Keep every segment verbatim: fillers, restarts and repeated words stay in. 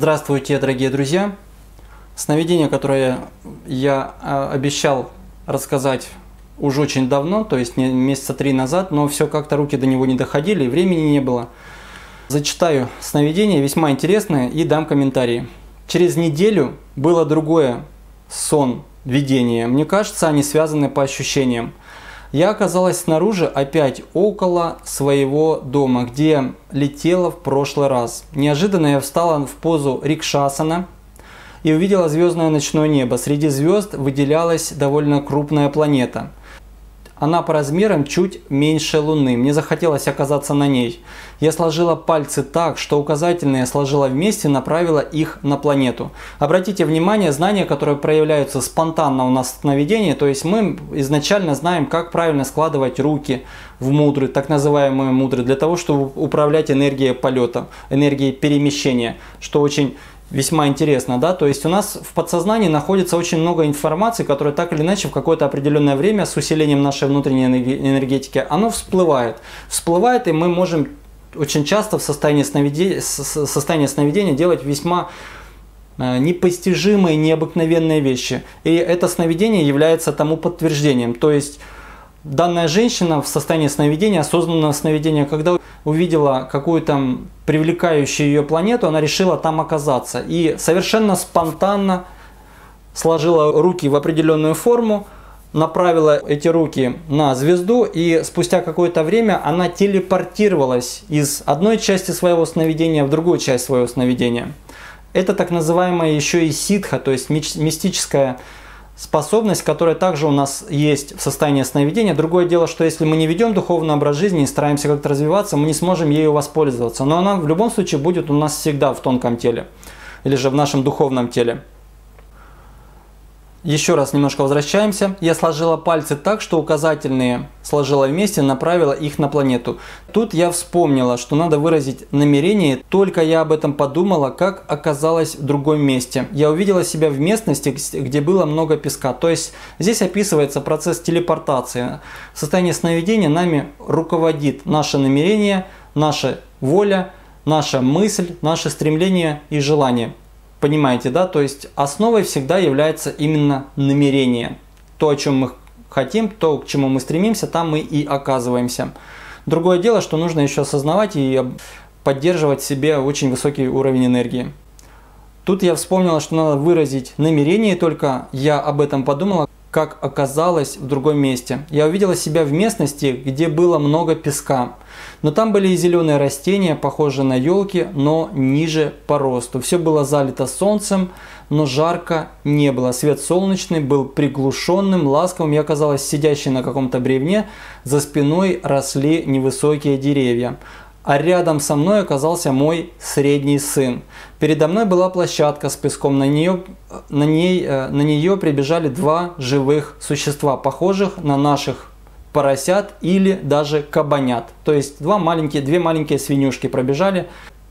Здравствуйте, дорогие друзья! Сновидение, которое я обещал рассказать уже очень давно, то есть месяца три назад, но все как-то руки до него не доходили, и времени не было. Зачитаю сновидение, весьма интересное, и дам комментарии. Через неделю было другое сон, видение. Мне кажется, они связаны по ощущениям. Я оказалась снаружи, опять около своего дома, где летела в прошлый раз. Неожиданно я встала в позу рикшасана и увидела звездное ночное небо. Среди звезд выделялась довольно крупная планета. Она по размерам чуть меньше Луны. Мне захотелось оказаться на ней. Я сложила пальцы так, что указательные сложила вместе, направила их на планету. Обратите внимание, знания, которые проявляются спонтанно у нас в сновидении, то есть мы изначально знаем, как правильно складывать руки в мудры, так называемые мудры, для того, чтобы управлять энергией полета, энергией перемещения, что очень весьма интересно, да, то есть у нас в подсознании находится очень много информации, которая так или иначе в какое-то определенное время с усилением нашей внутренней энергетики, оно всплывает. Всплывает, и мы можем очень часто в состоянии сновидения, состоянии сновидения делать весьма непостижимые, необыкновенные вещи. И это сновидение является тому подтверждением. То есть данная женщина в состоянии сновидения, осознанного сновидения, когда увидела какую-то привлекающую ее планету, она решила там оказаться. И совершенно спонтанно сложила руки в определенную форму, направила эти руки на звезду, и спустя какое-то время она телепортировалась из одной части своего сновидения в другую часть своего сновидения. Это так называемая еще и ситха, то есть мистическая способность, которая также у нас есть в состоянии сновидения. Другое дело, что если мы не ведем духовный образ жизни и стараемся как-то развиваться, мы не сможем ею воспользоваться. Но она в любом случае будет у нас всегда в тонком теле, или же в нашем духовном теле. Еще раз немножко возвращаемся. Я сложила пальцы так, что указательные сложила вместе, направила их на планету. Тут я вспомнила, что надо выразить намерение. Только я об этом подумала, как оказалось в другом месте. Я увидела себя в местности, где было много песка. То есть здесь описывается процесс телепортации. В состоянии сновидения нами руководит наше намерение, наша воля, наша мысль, наше стремление и желание. Понимаете, да? То есть основой всегда является именно намерение. То, о чем мы хотим, то, к чему мы стремимся, там мы и оказываемся. Другое дело, что нужно еще осознавать и поддерживать в себе очень высокий уровень энергии. Тут я вспомнила, что надо выразить намерение, только я об этом подумала, как оказалось в другом месте. Я увидела себя в местности, где было много песка. Но там были и зеленые растения, похожие на елки, но ниже по росту. Все было залито солнцем, но жарко не было. Свет солнечный был приглушенным, ласковым. Я оказалась сидящей на каком-то бревне, за спиной росли невысокие деревья. А рядом со мной оказался мой средний сын. Передо мной была площадка с песком, на нее, на ней, на нее прибежали два живых существа, похожих на наших поросят или даже кабанят. То есть два маленькие, две маленькие свинюшки пробежали.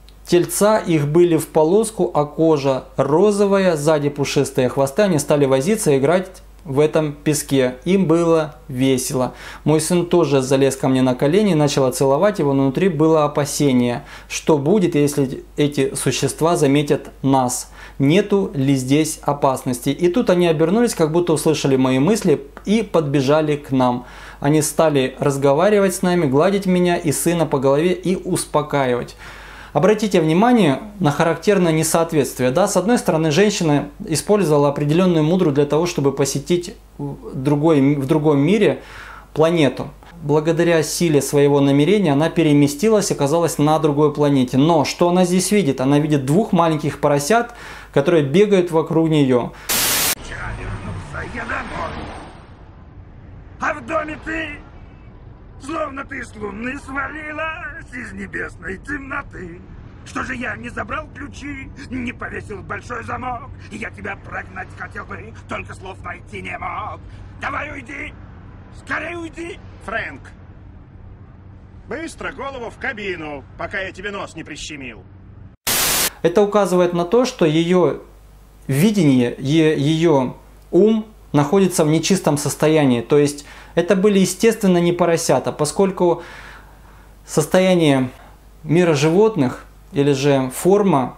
Тельца их были в полоску, а кожа розовая, сзади пушистые хвосты. Они стали возиться и играть в этом песке. Им было весело. Мой сын тоже залез ко мне на колени, начал целовать его, но внутри было опасение, что будет, если эти существа заметят нас. Нету ли здесь опасности? И тут они обернулись, как будто услышали мои мысли и подбежали к нам. Они стали разговаривать с нами, гладить меня и сына по голове и успокаивать. Обратите внимание на характерное несоответствие. Да? С одной стороны, женщина использовала определенную мудру для того, чтобы посетить в, другой, в другом мире планету. Благодаря силе своего намерения она переместилась и оказалась на другой планете. Но что она здесь видит? Она видит двух маленьких поросят, которые бегают вокруг нее. Вчера вернулся я домой, а в доме ты, словно ты с луны свалилась из небесной темноты. Что же я не забрал ключи, не повесил большой замок? Я тебя прогнать хотел бы, только слов найти не мог. Давай уйди, скорее уйди. Фрэнк, быстро голову в кабину, пока я тебе нос не прищемил. Это указывает на то, что ее видение, ее ум находится в нечистом состоянии. То есть это были, естественно, не поросята, поскольку состояние мира животных или же форма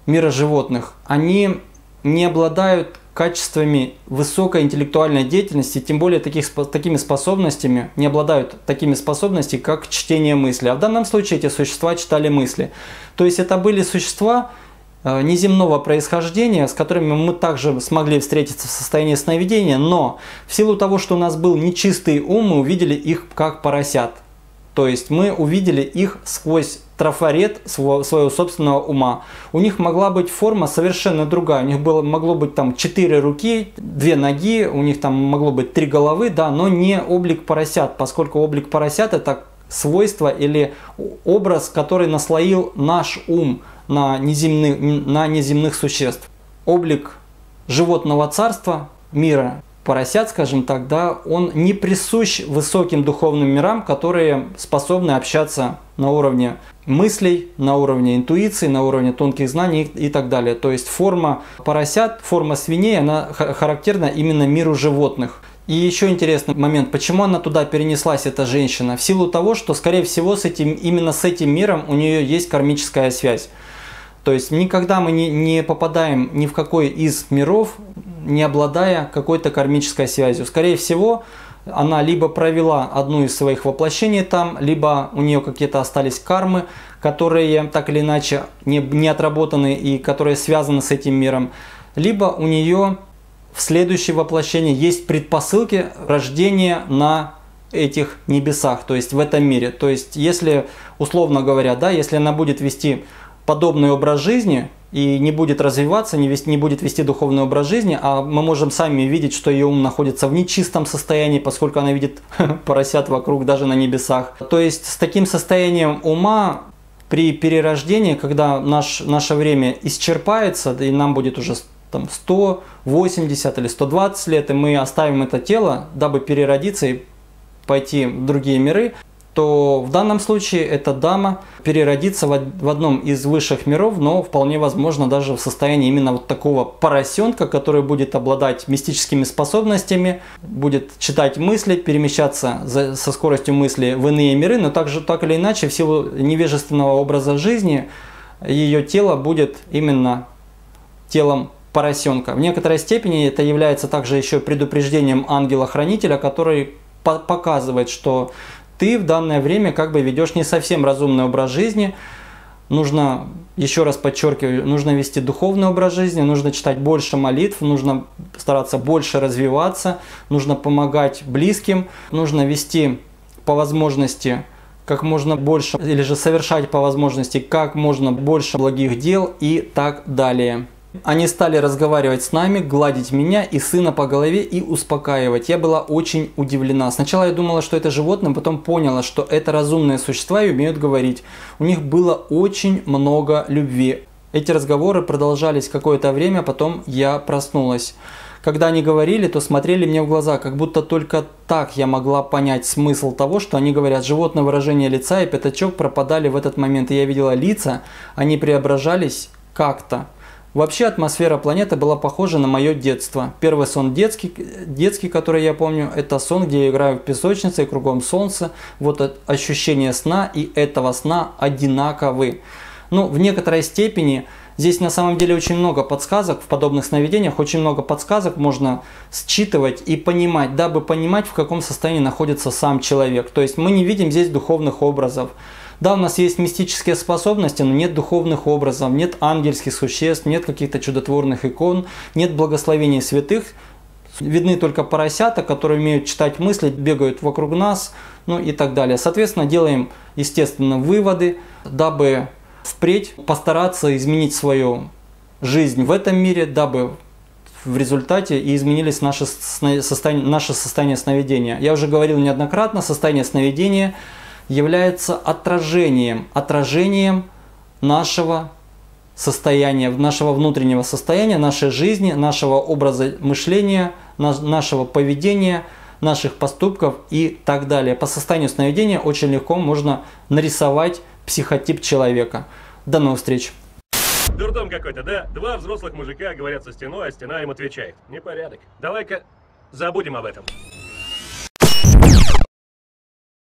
мира животных, они не обладают качествами высокой интеллектуальной деятельности, тем более таких, такими способностями, не обладают такими способностями, как чтение мысли. А в данном случае эти существа читали мысли. То есть это были существа неземного происхождения, с которыми мы также смогли встретиться в состоянии сновидения, но в силу того, что у нас был нечистый ум, мы увидели их как поросят. То есть мы увидели их сквозь трафарет своего, своего собственного ума. У них могла быть форма совершенно другая. У них было, могло быть там четыре руки, две ноги, у них там могло быть три головы, да, но не облик поросят, поскольку облик поросят — это свойство или образ, который наслоил наш ум на неземных, на неземных существ. Облик животного царства, мира поросят, скажем так, да, он не присущ высоким духовным мирам, которые способны общаться на уровне мыслей, на уровне интуиции, на уровне тонких знаний и так далее. То есть форма поросят, форма свиней, она характерна именно миру животных. И еще интересный момент, почему она туда перенеслась, эта женщина? В силу того, что, скорее всего, с этим, именно с этим миром у нее есть кармическая связь. То есть никогда мы не, не попадаем ни в какой из миров, не обладая какой-то кармической связью. Скорее всего, она либо провела одну из своих воплощений там, либо у нее какие-то остались кармы, которые так или иначе не, не отработаны и которые связаны с этим миром, либо у нее в следующем воплощении есть предпосылки рождения на этих небесах, то есть в этом мире. То есть если, условно говоря, да, если она будет вести подобный образ жизни и не будет развиваться, не, вести, не будет вести духовный образ жизни, а мы можем сами видеть, что ее ум находится в нечистом состоянии, поскольку она видит поросят вокруг, даже на небесах. То есть с таким состоянием ума при перерождении, когда наш, наше время исчерпается, и нам будет уже там, сто восемьдесят или сто двадцать лет, и мы оставим это тело, дабы переродиться и пойти в другие миры, то в данном случае эта дама переродится в одном из высших миров, но вполне возможно даже в состоянии именно вот такого поросенка, который будет обладать мистическими способностями, будет читать мысли, перемещаться за, со скоростью мысли в иные миры, но также так или иначе в силу невежественного образа жизни ее тело будет именно телом поросенка. В некоторой степени это является также еще предупреждением ангела-хранителя, который по показывает, что ты в данное время как бы ведешь не совсем разумный образ жизни. Нужно, еще раз подчеркиваю, нужно вести духовный образ жизни, нужно читать больше молитв, нужно стараться больше развиваться, нужно помогать близким, нужно вести по возможности как можно больше, или же совершать по возможности как можно больше благих дел и так далее. Они стали разговаривать с нами, гладить меня и сына по голове и успокаивать. Я была очень удивлена. Сначала я думала, что это животное, потом поняла, что это разумные существа и умеют говорить. У них было очень много любви. Эти разговоры продолжались какое-то время, потом я проснулась. Когда они говорили, то смотрели мне в глаза, как будто только так я могла понять смысл того, что они говорят. Животное выражение лица и пятачок пропадали в этот момент, и я видела лица, они преображались как-то. Вообще атмосфера планеты была похожа на мое детство. Первый сон детский, детский, который я помню, это сон, где я играю в песочнице и кругом солнце. Вот ощущение сна и этого сна одинаковы. Ну, в некоторой степени здесь на самом деле очень много подсказок в подобных сновидениях, очень много подсказок можно считывать и понимать, дабы понимать, в каком состоянии находится сам человек. То есть мы не видим здесь духовных образов. Да, у нас есть мистические способности, но нет духовных образов, нет ангельских существ, нет каких-то чудотворных икон, нет благословений святых. Видны только поросята, которые умеют читать мысли, бегают вокруг нас, ну и так далее. Соответственно, делаем, естественно, выводы, дабы впредь постараться изменить свою жизнь в этом мире, дабы в результате и изменились наши состояния, наше состояние сновидения. Я уже говорил неоднократно, состояние сновидения является отражением, отражением нашего состояния, нашего внутреннего состояния, нашей жизни, нашего образа мышления, нашего поведения, наших поступков и так далее. По состоянию сновидения очень легко можно нарисовать психотип человека. До новых встреч! Дурдом какой-то, да? Два взрослых мужика говорят со стеной, а стена им отвечает. Непорядок. Давай-ка забудем об этом.